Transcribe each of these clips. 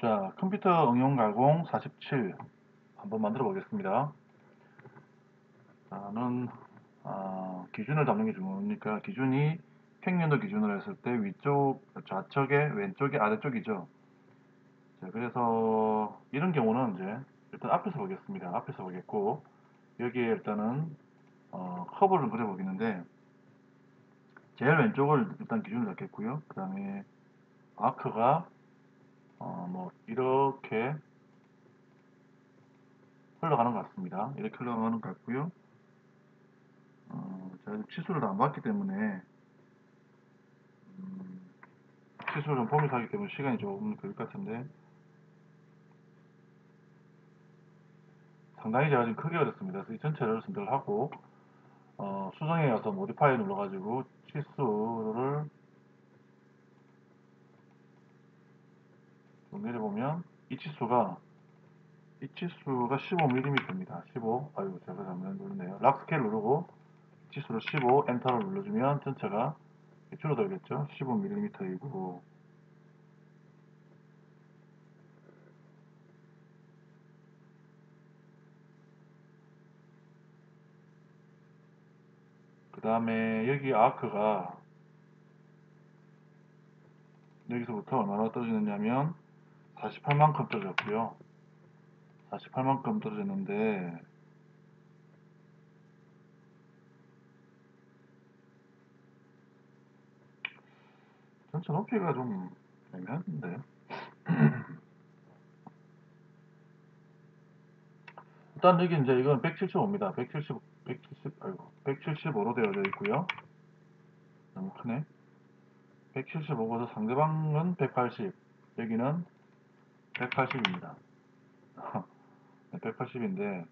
자, 컴퓨터 응용 가공 47 한번 만들어 보겠습니다. 저는 기준을 잡는 게 좋으니까 기준이 평면도 기준으로 했을 때 위쪽, 좌측에 왼쪽에 아래쪽이죠. 자, 그래서 이런 경우는 이제 일단 앞에서 보겠습니다. 앞에서 보겠고 여기에 일단은 커브를 그려 보겠는데 제일 왼쪽을 일단 기준으로 잡겠고요. 그 다음에 아크가 뭐 이렇게 흘러가는 것 같습니다. 이렇게 흘러가는 것 같고요. 제가 치수를 안 봤기 때문에 치수를 좀 보면서 하기 때문에 시간이 조금 걸릴 것 같은데 상당히 제가 지금 크게 그렸습니다. 그래서 이 전체를 선택을 하고 수정에 가서 모디파이 눌러가지고 치수를 좀 내려보면 이 치수가 15mm입니다. 15. 아유, 제가 잘못 누르네요. 락 스케일 누르고 치수를 15 엔터를 눌러주면 전체가 줄어들겠죠. 15mm이고 그 다음에 여기 아크가 여기서부터 얼마나 떨어지느냐면 48만큼 떨어졌고요. 48만큼 떨어졌는데 전체 높이가 좀 애매한데 일단 여기 이제 이건 175입니다. 175로 되어져 있고요. 너무 크네. 175고서 상대방은 180, 여기는 180입니다. 180인데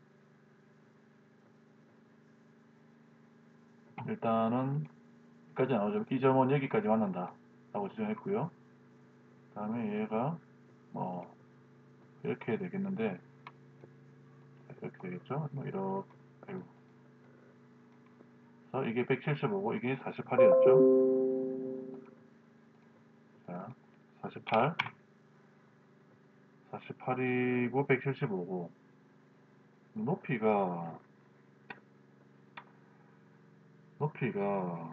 일단은 여기까지 나오죠. 이 점은 여기까지 만난다 라고 지정했고요. 그 다음에 얘가 뭐 이렇게 되겠는데 이렇게 되겠죠. 뭐 이렇게 그래서 이게 175고 이게 48이었죠. 자, 48, 48이고 175고 높이가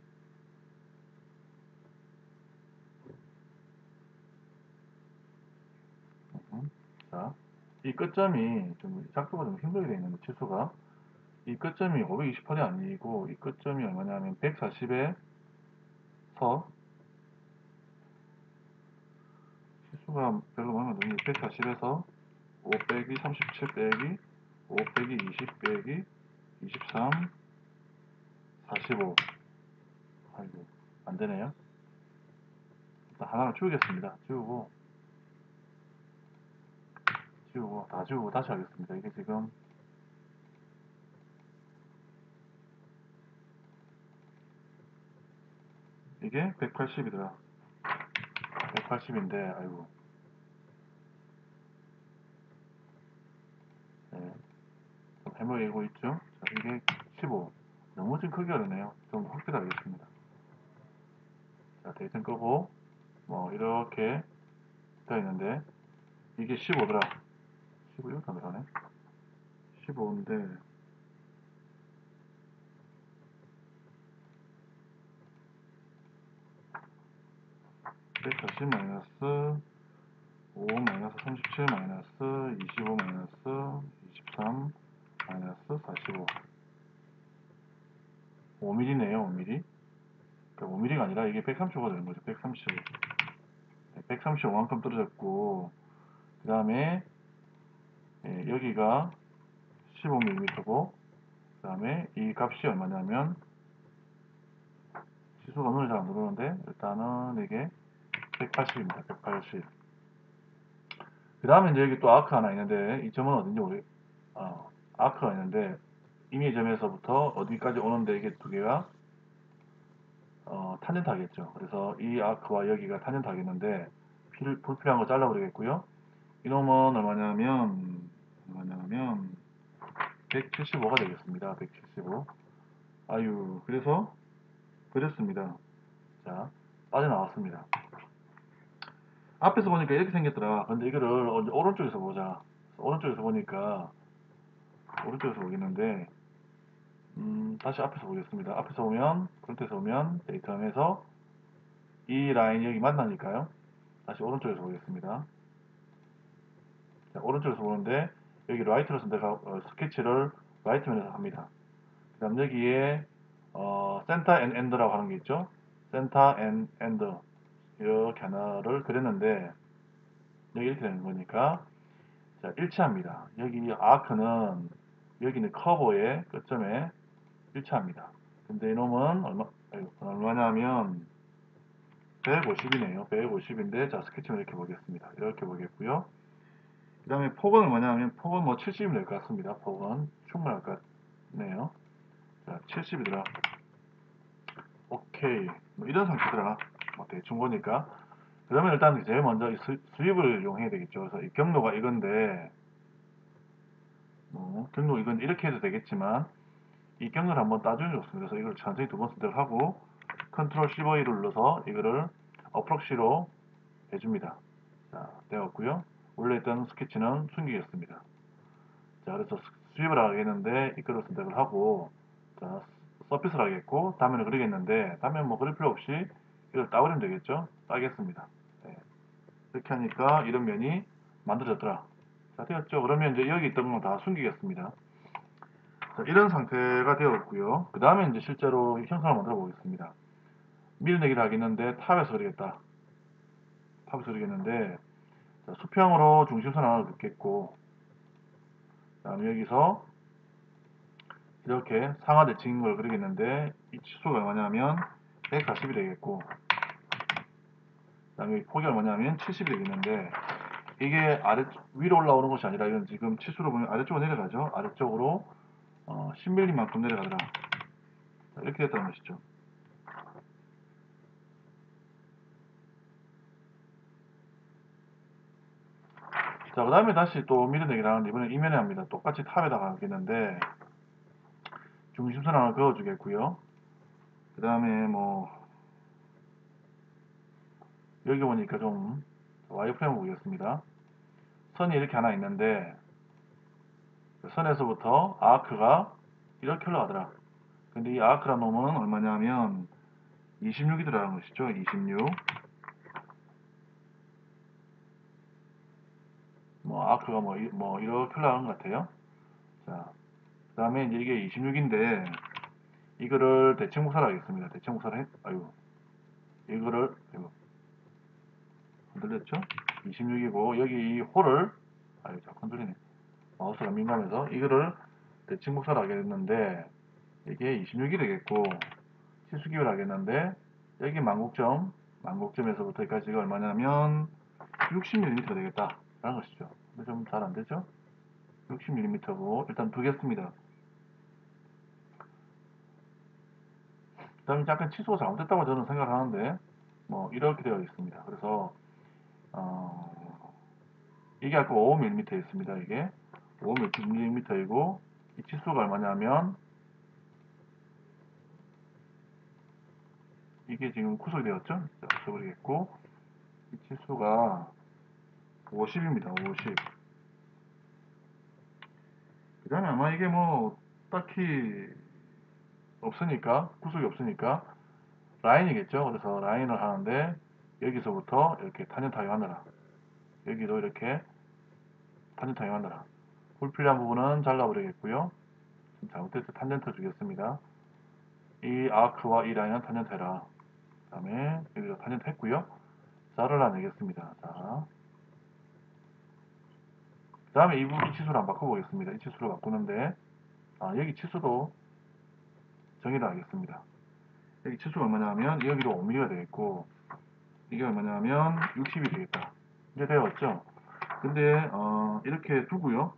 자, 이 끝점이 좀 작도가 좀 힘들게 되어 있는데 치수가 이 끝점이 528이 아니고 이 끝점이 얼마냐면 140에서 치수가 별로 많이 안 되는 140에서 5 빼기 37 빼기 5 빼기 20 빼기 23 45 아이고 안되네요. 일단 하나를 지우겠습니다. 지우고 다 지우고 다시 하겠습니다. 이게 지금 이게 180이더라. 180인데 아이고 네. 해모이고 있죠. 자, 이게 15 너무 좀 크게 하네요. 좀 확대하겠습니다. 자, 데이터 끄고 뭐 이렇게 되어 있는데 이게 15더라. 15 이렇게 들어가네. 15인데 140 마이너스 5 마이너스 37 마이너스 25 마이너스 23 마이너스 45 5mm네요. 5mm. 그러니까 5mm가 아니라 이게 135가 되는 거죠. 135. 135만큼 떨어졌고 그 다음에 여기가 15mm고 그 다음에 이 값이 얼마냐면 지수가 눈을 잘 안 들어오는데 일단은 이게 180입니다. 180. 그 다음에 이제 여기 또 아크 하나 있는데 이 점은 어딘지 아크가 있는데 이미 점에서부터 어디까지 오는데 이게 두 개가 탄젠트하겠죠. 그래서 이 아크와 여기가 탄젠트하겠는데 불필요한 거 잘라버리겠고요. 이놈은 얼마냐면 175가 되겠습니다. 175. 아유, 그래서 그렸습니다. 자, 빠져나왔습니다. 앞에서 보니까 이렇게 생겼더라. 근데 이거를 오른쪽에서 보자. 오른쪽에서 보니까 오른쪽에서 보겠는데 다시 앞에서 보겠습니다. 앞에서 보면 프론트에서 보면 데이터함에서 이 라인이 여기 만나니까요. 다시 오른쪽에서 보겠습니다. 자, 오른쪽에서 보는데 여기 라이트로서 내가 스케치를 라이트면에서 합니다. 그 다음 여기에 센터 앤 엔드라고 하는 게 있죠. 센터 앤 엔드 이렇게 하나를 그렸는데 여기 이렇게 되는 거니까 자, 일치합니다. 여기 아크는 여기는 커버의 끝점에 일치합니다. 근데 이놈은 얼마냐면 150이네요. 150인데 자 스케치를 이렇게 보겠습니다. 이렇게 보겠고요. 그 다음에 폭은 얼마냐면 폭은 뭐 70이면 될 것 같습니다. 폭은 충분할 것 같네요. 자 70이더라. 오케이. 뭐 이런 상태더라. 뭐 대충 보니까. 그러면 일단 제일 먼저 이 수입을 이용해야 되겠죠. 그래서 이 경로가 이건데 뭐 경로 이건 이렇게 해도 되겠지만 이 경로를 한번 따주는 게 좋습니다. 그래서 이걸 천천히 두 번 선택을 하고 컨트롤 C5를 눌러서 이거를 어프록시로 해줍니다. 자, 되었고요. 원래 있던 스케치는 숨기겠습니다. 자, 그래서 수입을 하겠는데 이거를 선택을 하고 자, 서피스를 하겠고 단면을 그리겠는데 단면 뭐 그릴 필요 없이 이걸 따버리면 되겠죠. 따겠습니다. 네. 이렇게 하니까 이런 면이 만들어졌더라. 자, 되었죠. 그러면 이제 여기 있던 건 다 숨기겠습니다. 자, 이런 상태가 되었고요. 그 다음에 이제 실제로 형상을 만들어 보겠습니다. 밀어내기를 하겠는데 탑에서 그리겠다. 탑에서 그리겠는데 자, 수평으로 중심선 하나 넣겠고 그 다음에 여기서 이렇게 상하대칭인 걸 그리겠는데 이 치수가 얼마냐면 140이 되겠고 그 다음에 폭이 얼마냐면 70이 되겠는데 이게 위로 올라오는 것이 아니라 이건 지금 치수로 보면 아래쪽으로 내려가죠. 아래쪽으로 10mm만큼 내려가더라. 자, 이렇게 됐다는 것이죠. 자, 그 다음에 다시 또 밀어내기를 하는데 이번엔 이면에 합니다. 똑같이 탑에다가 하겠는데 중심선 하나 그어주겠고요. 그 다음에 뭐 여기 보니까 좀 와이프레임을 보겠습니다. 선이 이렇게 하나 있는데 그 선에서부터 아크가 이렇게 올라가더라. 근데 이 아크란 놈은 얼마냐면 26이 들어가는 것이죠. 26. 뭐 아크가 뭐 이렇게 올라가는 것 같아요. 자, 그 다음에 이제 이게 26인데 이거를 대칭목사를 하겠습니다. 대칭목사를 아이고 이거를 흔들렸죠? 26이고 여기 이 홀을 아이고 자꾸 흔들리네. 마우스가 민감해서 이거를 대칭목사를 하게 됐는데 이게 26이 되겠고 치수기를 하겠는데 여기 만곡점에서부터 여기까지가 얼마냐면 60mm가 되겠다 라는 것이죠. 근데 좀 잘 안되죠? 60mm고 일단 두겠습니다. 그 다음에 약간 치수가 잘못됐다고 저는 생각을 하는데 뭐 이렇게 되어 있습니다. 그래서 이게 아까 5mm 있습니다. 이게 5mm이고 이 치수가 얼마냐면 이게 지금 구속이 되었죠? 자, 써버리겠고 이 치수가 50입니다. 50. 그 다음에 아마 이게 뭐 딱히 없으니까 구속이 없으니까 라인이겠죠. 그래서 라인을 하는데 여기서부터 이렇게 탄젠트하게 만들어. 여기도 이렇게 탄젠트하게 만들어. 불필요한 부분은 잘라버리겠고요. 잘못해서 탄젠트 주겠습니다. 이 아크와 이 라인은 탄젠트 해라. 그 다음에 여기도 탄젠트 했고요. 잘라내겠습니다. 자, 그 다음에 이 부분 치수를 한번 바꿔보겠습니다. 이 치수를 바꾸는데 여기 치수도 정의를 하겠습니다. 여기 치수가 얼마냐면 여기도 5mm가 되겠고 이게 얼마냐면 60이 되겠다. 이제 되었죠? 근데 이렇게 두고요.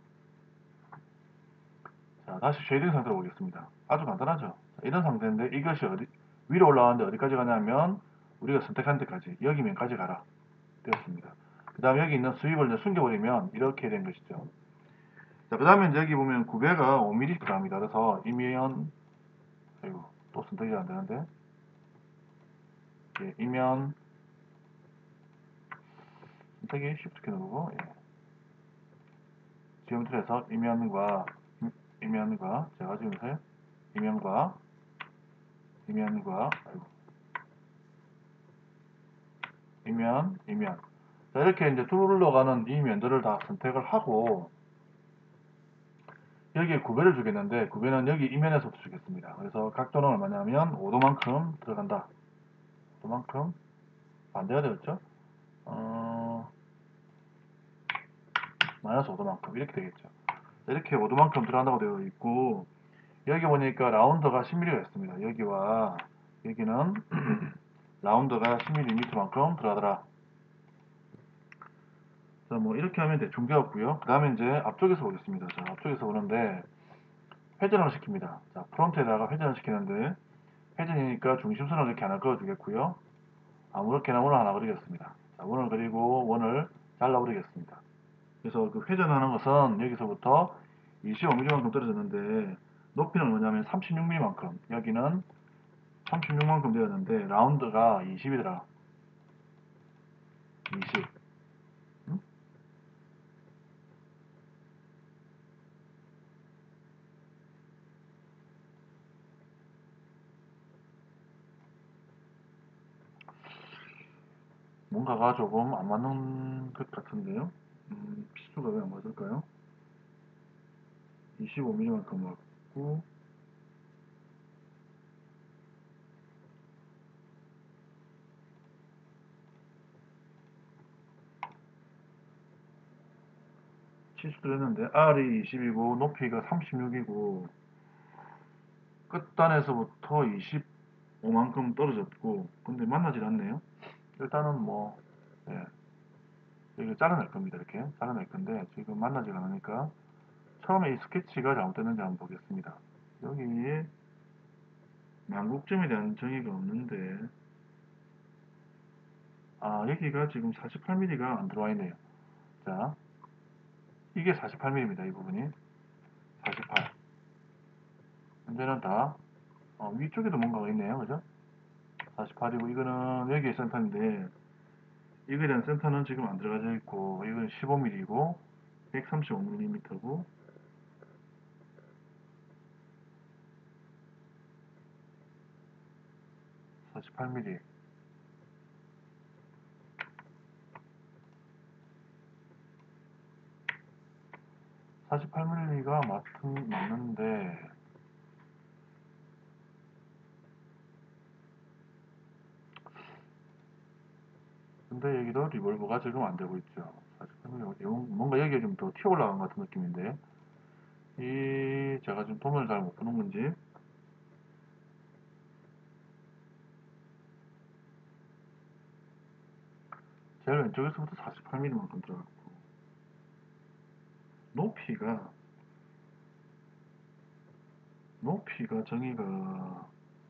자, 다시 쉐이딩 상태로 보겠습니다. 아주 간단하죠? 자, 이런 상태인데 이것이 위로 올라가는데 어디까지 가냐면 우리가 선택한 데까지 여기 면까지 가라 되었습니다. 그 다음에 여기 있는 수입을 이제 숨겨버리면 이렇게 된 것이죠. 자, 그 다음에 여기 보면 구배가 5mm 들어갑니다. 그래서 이면 아이고 또 선택이 안 되는데 이면 선택이 Shift 키 누르고, 예. 지오메트리에서 이면과 제가 지금 세 이면과 아이고, 이면. 자, 이렇게 이제 둘러가는 이 면들을 다 선택을 하고, 여기에 구배를 주겠는데, 구배는 여기 이면에서부터 주겠습니다. 그래서 각도는 얼마냐면, 5도만큼 들어간다. 5도만큼, 반대가 되었죠? 마이너스 5도만큼, 이렇게 되겠죠. 자, 이렇게 5도만큼 들어간다고 되어 있고, 여기 보니까 라운드가 10mm가 있습니다. 여기와, 여기는, 라운드가 10mm만큼 들어가더라. 자, 뭐, 이렇게 하면 대충 되었고요. 그 다음에 이제 앞쪽에서 보겠습니다. 자, 앞쪽에서 보는데, 회전을 시킵니다. 자, 프론트에다가 회전을 시키는데, 회전이니까 중심선을 이렇게 하나 그어주겠고요. 아무렇게나 원을 하나 그리겠습니다. 자, 원을 그리고 원을 잘라버리겠습니다. 그래서 그 회전하는 것은 여기서부터 25mm만큼 떨어졌는데, 높이는 뭐냐면 36mm만큼, 여기는 36만큼 되었는데, 라운드가 20이더라. 20. 응? 뭔가가 조금 안 맞는 것 같은데요. 피수가 왜 안 맞을까요? 25mm만큼 맞고, 치수를 했는데, R이 20이고, 높이가 36이고, 끝단에서부터 25만큼 떨어졌고, 근데 만나질 않네요. 일단은 뭐, 예, 이거 잘라낼 겁니다. 이렇게 잘라낼 건데, 지금 만나질 않으니까, 처음에 이 스케치가 잘못됐는지 한번 보겠습니다. 여기에 만국점에 대한 정의가 없는데, 아, 여기가 지금 48mm가 안 들어와 있네요. 자, 이게 48mm입니다. 이 부분이 48. 현재는 다 위쪽에도 뭔가가 있네요. 그죠? 48이고 이거는 여기에 센터인데 이거에 대한 센터는 지금 안 들어가져 있고 이건 15mm이고 135mm고 48mm 48mm가 맞는데 근데 여기도 리볼브가 지금 안 되고 있죠. 48mm 뭔가 여기에 좀 더 튀어 올라간 것 같은 느낌인데 이 제가 지금 도면을 잘 못 보는 건지 제일 왼쪽에서부터 48mm만큼 들어갔고 높이가 정의가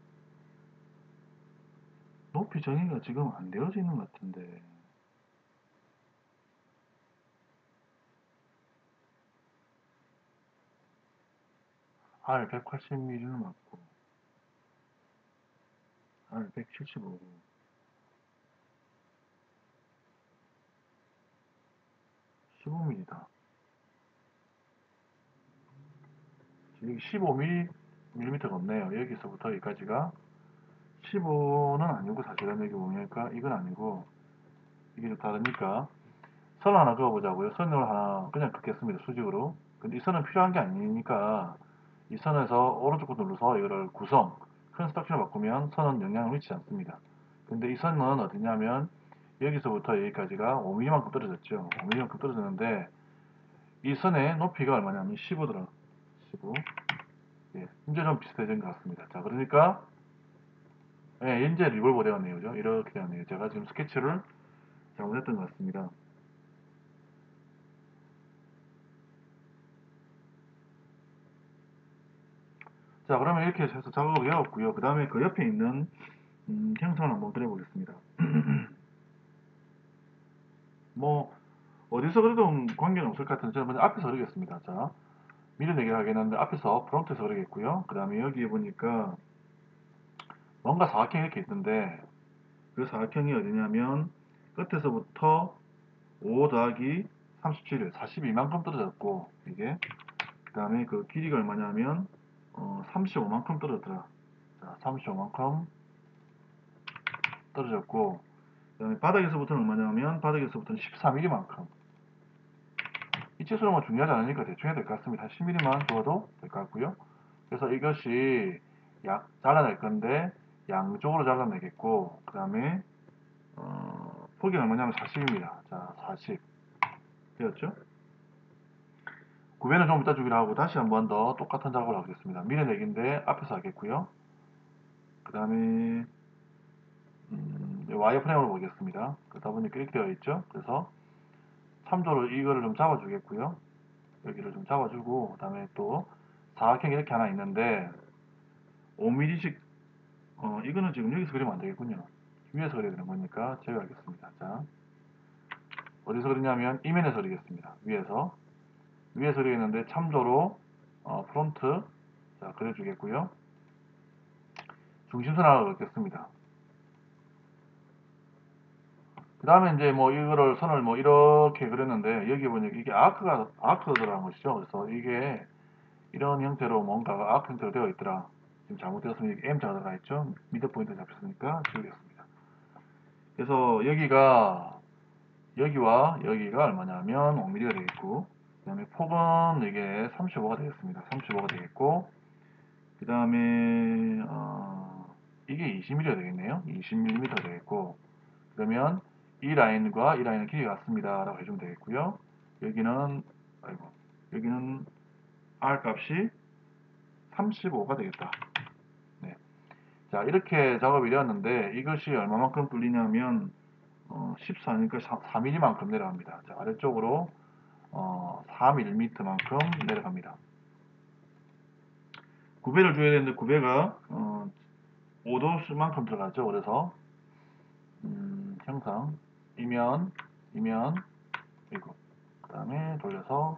높이 정의가 지금 안 되어져 있는 것 같은데 R 180mm는 맞고 R 175고 15mm다. 여기 15mm가 없네요. 여기서부터 여기까지가 15는 아니고 사실은 여기 보니까 이건 아니고 이게 좀 다르니까 선 하나 그어보자고요. 선을 하나 그냥 긋겠습니다. 수직으로. 근데 이 선은 필요한 게 아니니까 이 선에서 오른쪽 눌러서 이거를 구성 큰 스트럭처로 바꾸면 선은 영향을 미치지 않습니다. 근데 이 선은 어디냐면 여기서부터 여기까지가 5mm만큼 떨어졌죠. 5mm만큼 떨어졌는데 이 선의 높이가 얼마냐면 15더라. 15. 예, 이제 좀 비슷해진 것 같습니다. 자, 그러니까 예, 이제 리볼버 되었네요. 그죠? 이렇게 되었네요. 제가 지금 스케치를 잘못했던 것 같습니다. 자, 그러면 이렇게 해서 작업을 해왔고요. 그 다음에 그 옆에 있는 형상을 한번 그려보겠습니다. 뭐 어디서 그래도 관계는 없을 것 같은데 저는 먼저 앞에서 그리겠습니다. 자, 밀어내기를 하겠는데 앞에서 프론트에서 그리겠고요. 그 다음에 여기에 보니까 뭔가 사각형이 이렇게 있는데 그 사각형이 어디냐면 끝에서부터 5 더하기 37, 42만큼 떨어졌고, 이게. 그 다음에 그 길이가 얼마냐면, 35만큼 떨어졌더라. 자, 35만큼 떨어졌고, 그 다음에 바닥에서부터는 얼마냐면, 바닥에서부터는 14mm만큼. 이 치수는 뭐 중요하지 않으니까 대충 해야 될 것 같습니다. 한 10mm만 줘도 될 것 같고요. 그래서 이것이 잘라낼 건데, 양쪽으로 잘라내겠고, 그 다음에, 폭이 얼마냐면 40입니다. 자, 40. 되었죠? 구배는 좀 이따 주기로 하고 다시 한 번 더 똑같은 작업을 하겠습니다. 밀어내기인데 앞에서 하겠고요. 그 다음에 와이어프레임으로 보겠습니다. 그러다 보니까 이렇게 되어 있죠. 그래서 참조로 이거를 좀 잡아주겠고요. 여기를 좀 잡아주고 그 다음에 또 사각형 이렇게 하나 있는데 5mm씩 이거는 지금 여기서 그리면 안 되겠군요. 위에서 그려야 되는 거니까 제거하겠습니다. 자, 어디서 그리냐면 이면에서 그리겠습니다. 위에서 그리겠는데 참조로 프론트 자 그려주겠고요. 중심선 하나 그렸겠습니다. 그 다음에 이제 뭐 이거를 선을 뭐 이렇게 그렸는데 여기 보니까 이게 아크가 들어간 것이죠. 그래서 이게 이런 형태로 뭔가가 아크 형태로 되어 있더라. 지금 잘못되었으면 여기 M자가 들어가 있죠. 미드 포인트 잡혔으니까 지우겠습니다. 그래서 여기와 여기가 얼마냐면 5mm가 되겠고 그 다음에 폭은 이게 35가 되겠습니다. 35가 되겠고 그 다음에 이게 20mm가 되겠네요. 20mm 되겠고 그러면 이 라인과 이 라인은 길이가 같습니다 라고 해주면 되겠고요. 여기는 여기는 R 값이 35가 되겠다. 네. 자 이렇게 작업이 되었는데 이것이 얼마만큼 뚫리냐면 14니까 4mm만큼 내려갑니다. 자, 아래쪽으로 4mm만큼 내려갑니다. 구배를 줘야 되는데 구배가 5도수만큼 들어가죠. 그래서 형상 이면 그리고 그 다음에 돌려서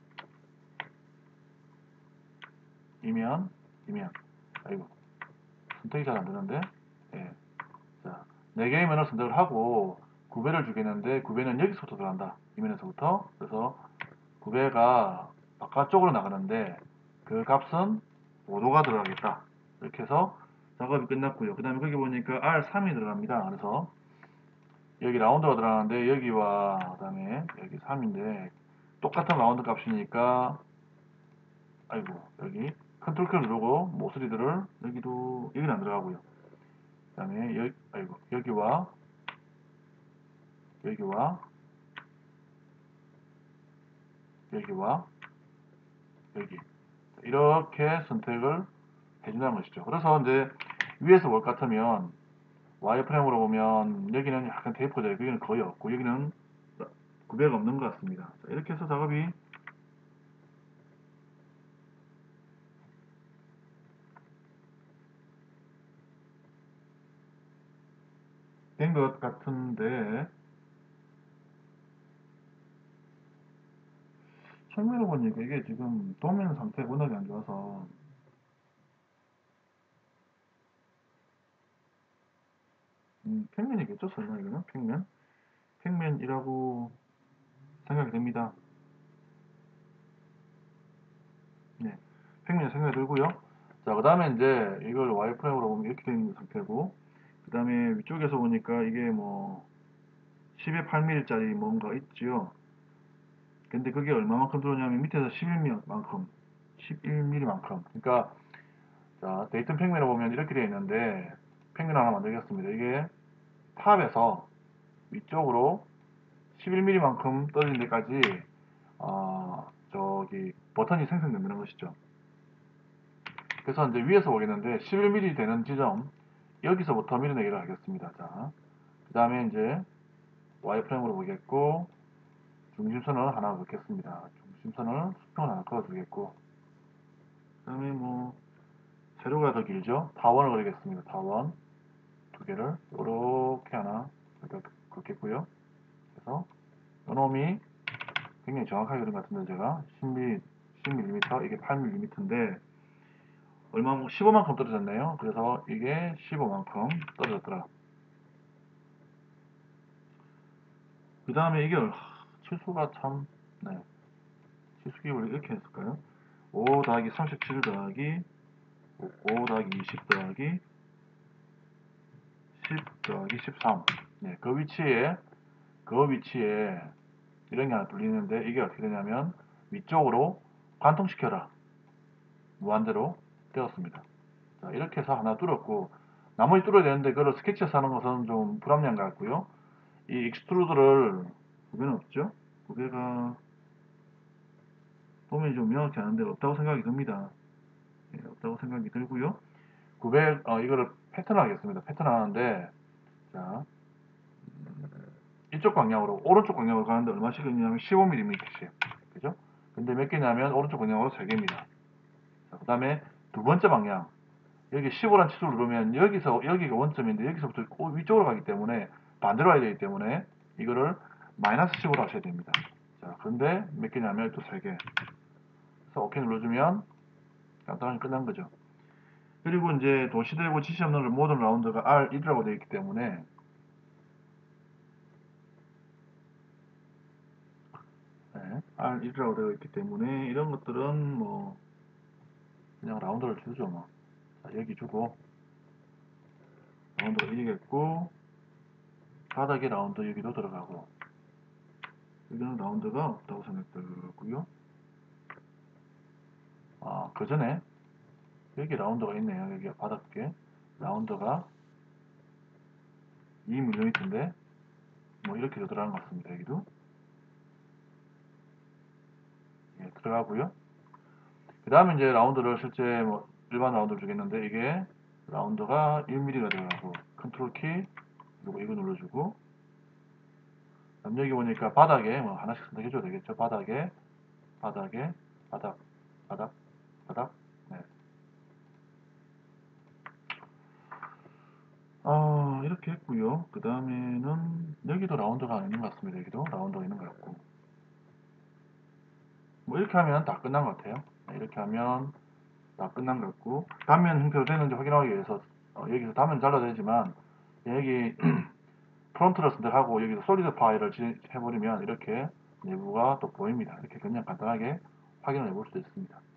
이면 아이고 선택이 잘 안되는데 예. 자 4개의 면을 선택을 하고 구배를 주겠는데 구배는 여기서부터 들어간다. 이면에서부터. 그래서 구배가 바깥쪽으로 나가는데 그 값은 5도가 들어가겠다. 이렇게 해서 작업이 끝났고요. 그 다음에 거기 보니까 R3이 들어갑니다. 그래서 여기 라운드가 들어가는데 여기와 그 다음에 여기 3인데 똑같은 라운드 값이니까 아이고 여기 컨트롤 키를 누르고 모서리들을 여기는 안 들어가고요. 그 다음에 여기와 여기 이렇게 선택을 해준다는 것이죠. 그래서 이제 위에서 볼 것 같으면 와이어프레임으로 보면 여기는 약간 테이프가 되고 여기는 거의 없고 여기는 구배가 없는 것 같습니다. 자, 이렇게 해서 작업이 된 것 같은데 처음으로 보니까 이게 지금 도면 상태가 워낙에 안 좋아서 평면이겠죠 설마 이거는 평면이라고 생각이 됩니다. 네, 평면이 생각이 들고요. 자, 그 다음에 이제 이걸 와이프레임으로 보면 이렇게 되는 상태고 그 다음에 위쪽에서 보니까 이게 뭐 10에 8mm짜리 뭔가 있지요. 근데 그게 얼마만큼 들어오냐면 밑에서 11mm만큼 그러니까 자, 데이튼 평면을 보면 이렇게 되어 있는데 평면 하나 만들겠습니다. 이게 탑에서 위쪽으로 11mm만큼 떨어진 데까지 저기 버튼이 생성된다는 것이죠. 그래서 이제 위에서 보겠는데 11mm 되는 지점 여기서부터 밀어내기를 하겠습니다. 자, 그 다음에 이제 와이프레임으로 보겠고 중심선을 하나 넣겠습니다. 중심선을 수평을 하나 그어주겠고 그 다음에 뭐 세로가 더 길죠? 타원을 그리겠습니다. 타원 두 개를 이렇게 하나 긋겠고요. 그래서 요놈이 굉장히 정확하게 그린 것 같은데 제가 10mm 이게 8mm인데 얼마 15만큼 떨어졌네요. 그래서 이게 15만큼 떨어졌더라. 그 다음에 이게 치수가 참, 네. 치수 기호를 이렇게 했을까요? 5 더하기 37 더하기 5 더하기 20 더하기 10 더하기 13. 네, 그 위치에 이런 게 하나 뚫리는데 이게 어떻게 되냐면 위쪽으로 관통시켜라. 무한대로 되었습니다. 자, 이렇게 해서 하나 뚫었고 나머지 뚫어야 되는데 그걸 스케치해서 하는 것은 좀 불합리한 것 같고요. 이 익스트루드를 구배는 없죠? 구배가 보면 좀 명확히 하는데 없다고 생각이 듭니다. 예, 없다고 생각이 들고요. 이거를 패턴 하겠습니다. 패턴 하는데 자, 이쪽 방향으로 오른쪽 방향으로 가는데 얼마씩 있냐면 15mm씩. 그죠? 근데 몇 개냐면 오른쪽 방향으로 3개입니다. 그 다음에 두 번째 방향 여기 15란 치수를 누르면 여기가 원점인데 여기서부터 위쪽으로 가기 때문에 반대로 와야 되기 때문에 이거를 마이너스 10으로 하셔야 됩니다. 자, 그런데 몇 개냐면 또 3개. 그래서 OK 눌러주면 간단하게 끝난 거죠. 그리고 이제 도시되고 지시 없는 모든 라운드가 R1이라고 되어 있기 때문에 네, R1이라고 되어 있기 때문에 이런 것들은 뭐 그냥 라운드를 주죠 뭐. 자, 여기 주고 라운드가 1이겠고 바닥에 라운드 여기도 들어가고 여기는 라운드가 없다고 생각되고요. 아, 그 전에 여기 라운드가 있네요. 여기 바닥에 라운드가 2mm인데 뭐 이렇게 들어가는 것 같습니다. 여기도 예, 들어가고요. 그 다음에 이제 라운드를 실제 뭐 일반 라운드를 주겠는데 이게 라운드가 1mm가 들어가고 컨트롤 키 그리고 이거 눌러주고 여기 보니까 바닥에 뭐 하나씩 선택해줘야 되겠죠. 바닥에 바닥 바닥 바닥 네. 이렇게 했고요. 그 다음에는 여기도 라운드가 있는 것 같습니다. 여기도 라운드가 있는 것 같고 뭐 이렇게 하면 다 끝난 것 같아요. 네, 이렇게 하면 다 끝난 것 같고 단면 형태로 되는지 확인하기 위해서 여기서 단면 잘라도 되지만 여기 프론트를 선택하고 여기서 솔리드 파일을 해버리면 이렇게 내부가 또 보입니다. 이렇게 그냥 간단하게 확인을 해볼 수 있습니다.